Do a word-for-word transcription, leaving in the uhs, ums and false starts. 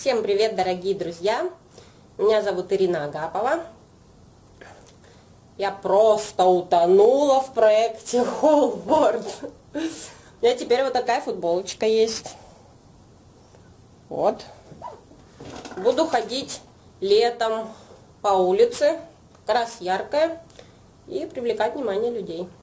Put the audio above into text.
Всем привет, дорогие друзья! Меня зовут Ирина Агапова. Я просто утонула в проекте Whole-World. У меня теперь вот такая футболочка есть. Вот. Буду ходить летом по улице, как раз яркая, и привлекать внимание людей.